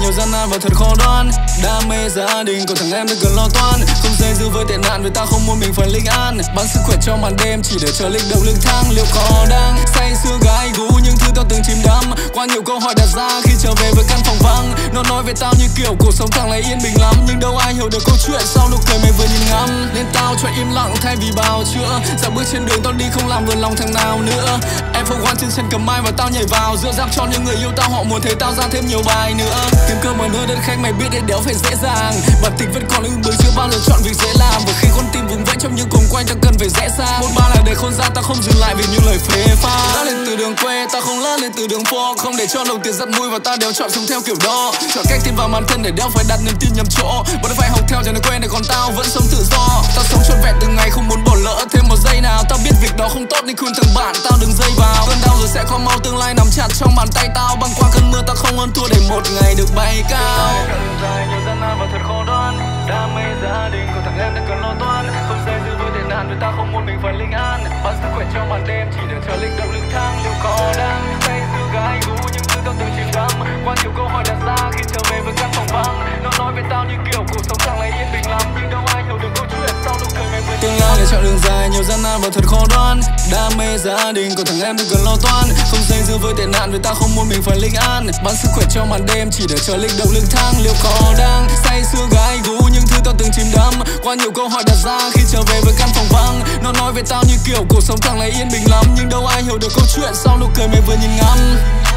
nhiều gian nan và thật khó đoán. Đam mê gia đình còn thằng em đừng cần lo toan. Không dây dưa với tệ nạn vì ta không muốn mình phải linh an. Bán sức khỏe cho màn đêm chỉ để chờ lịch động lưng thang. Liệu có đang say sưa gái gú những thứ tao từng chìm đắm. Qua nhiều câu hỏi đặt ra khi trở về với căn phòng vắng. Nó nói về tao như kiểu cuộc sống thằng này yên bình lắm, nhưng đâu ai hiểu được câu chuyện sau nụ cười mày vừa nhìn ngắm. Nên tao cho im lặng thay vì bào chữa. Dạo bước trên đường tao đi không làm vừa lòng thằng nào nữa. Em for one trên chân cầm mai và tao nhảy vào giữa rap cho những người yêu tao, họ muốn thấy tao ra thêm nhiều bài nữa. Tìm cơm ở nơi đất khách mày biết để đéo phải dễ dàng. Bản tính vẫn còn ưng bướng chưa bao giờ chọn việc dễ làm. Và khi con tim vùng vẫy trong những cuồng quay ta cần phải rẽ xa. Một ba là để khôn ra ta không dừng lại vì những lời phê pha. Lớn lên từ đường quê ta không lớn lên từ đường phố. Không để cho đồng tiền dắt mũi và ta đều chọn sống theo kiểu đó. Chọn cách tin vào bản thân để đéo phải đặt niềm tin nhầm chỗ. Bọn phải học theo cho nó quen để còn tao vẫn sống tự do. Tao sống trọn vẹn từng ngày không muốn bỏ lỡ thêm một giây nào. Tao biết việc đó không tốt nên khuyên thằng bạn tao đừng dây vào. Cơn đau rồi sẽ có mau, tương lai nằm chặt trong bàn tay tao. Băng qua cơn mưa tao không hơn thua để một ngày được bay cao. Dài nhiều gian nan và thật khó đoán. Đam mê gia đình còn thằng em đang cần lo toan. Không dây dưa với tệ nạn vì ta không muốn mình phải linh an. Bán sức khỏe cho màn đêm chỉ để chờ lịch động lưng thang. Liệu có đang say sưa gái gú những thứ tao từng chìm đắm. Qua nhiều câu hỏi đặt ra khi trở về với căn phòng vắng. Nó nói về tao như kiểu cuộc sống chẳng lấy yên bình lắm, nhưng đâu ai hiểu được câu chuyện sau nụ cười mày vừa. Tương lai là chặng đường dài nhiều gian nan và thật khó đoán. Đam mê gia đình còn thằng em đừng cần lo toan. Không dây dưa với tệ nạn vì ta không muốn mình phải linh an. Bán sức khỏe cho màn đêm chỉ để chờ lịch động lưng thang. Liệu có đang say sưa gái gú những thứ tao từng chìm đắm. Qua nhiều câu hỏi đặt ra khi trở về với căn phòng vắng. Nó nói về tao như kiểu cuộc sống chẳng lấy yên bình lắm, nhưng đâu ai hiểu được câu chuyện sau nụ cười mày vừa nhìn ngắm.